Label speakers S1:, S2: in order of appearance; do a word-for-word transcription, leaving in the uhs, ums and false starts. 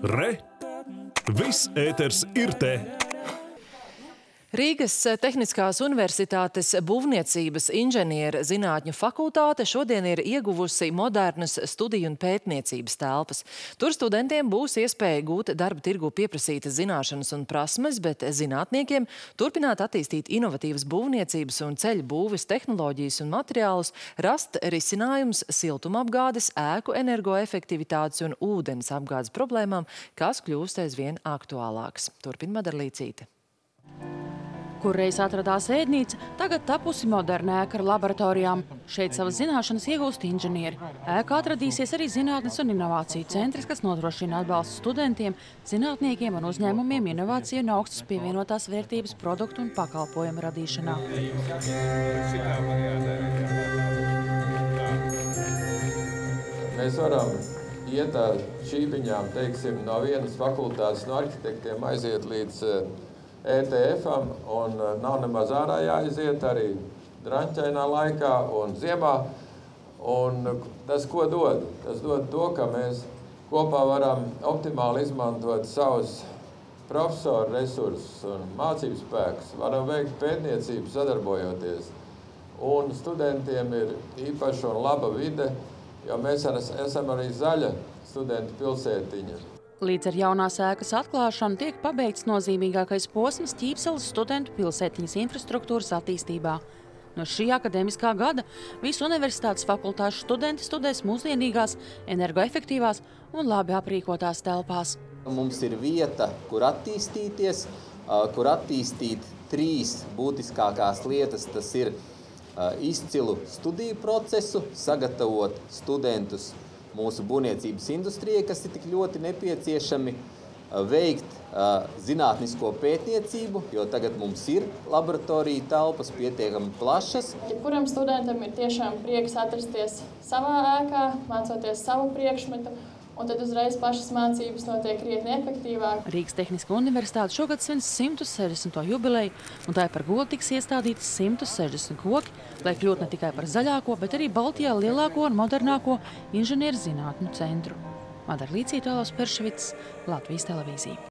S1: Re! Viss ēters ir te!
S2: Rīgas Tehniskās universitātes būvniecības inženieru zinātņu fakultāte šodien ir ieguvusi modernas studiju un pētniecības telpas. Tur studentiem būs iespēja gūt darba tirgu pieprasītas zināšanas un prasmes, bet zinātniekiem turpināt attīstīt inovatīvas būvniecības un ceļu būves tehnoloģijas un materiālus, rast risinājums siltumapgādes, ēku energoefektivitātes un ūdens apgādes problēmām, kas kļūst aizvien aktuālāks. Turpina Madara Līcīte.
S3: Kur reiz atradās ēdnīca, tagad tapusi moderna ēka ar laboratorijām. Šeit savas zināšanas iegūst inženieri. Ēkā atradīsies arī zinātnes un inovāciju centrs, kas nodrošina atbalstu studentiem, zinātniekiem un uzņēmumiem inovāciju un augstas pievienotās vērtības produktu un pakalpojumu radīšanā.
S4: Mēs varam iet ar šībiņām, teiksim, no vienas fakultātes, no arhitektiem aiziet līdz E T F-am, un nav nemaz ārā jāiziet arī draņķainā laikā un ziemā. Un tas, ko dod? Tas dod to, ka mēs kopā varam optimāli izmantot savus profesoru resursus un mācību spēkus, varam veikt pētniecību sadarbojoties. Un studentiem ir īpaša un laba vide, jo mēs esam arī zaļa studentu pilsētiņa.
S3: Līdz ar jaunās ēkas atklāšanu tiek pabeigts nozīmīgākais posms Ķīpseles studentu pilsētiņas infrastruktūras attīstībā. No šī akadēmiskā gada visu universitātes fakultāšu studenti studēs mūsdienīgās, energoefektīvās un labi aprīkotās telpās.
S5: Mums ir vieta, kur attīstīties, kur attīstīt trīs būtiskākās lietas. Tas ir izcilu studiju procesu, sagatavot studentus mūsu būvniecības industrijai, kas ir tik ļoti nepieciešami, veikt uh, zinātnisko pētniecību, jo tagad mums ir laboratorija telpas pietiekami plašas.
S6: Jebkuram studentam ir tiešām prieks atrasties savā ēkā, mācoties savu priekšmetu, un tad uzreiz pašas mācības notiek krietni efektīvāk.
S3: Rīgas Tehniskā universitāte šogad svin simt sešdesmito jubileju, un tā par godu tiks iestādītas simt sešdesmit koki, lai kļūtu ne tikai par zaļāko, bet arī Baltijā lielāko un modernāko inženieru zinātņu centru. Madara Līcīte, Olavs Perševits, Latvijas televīzija.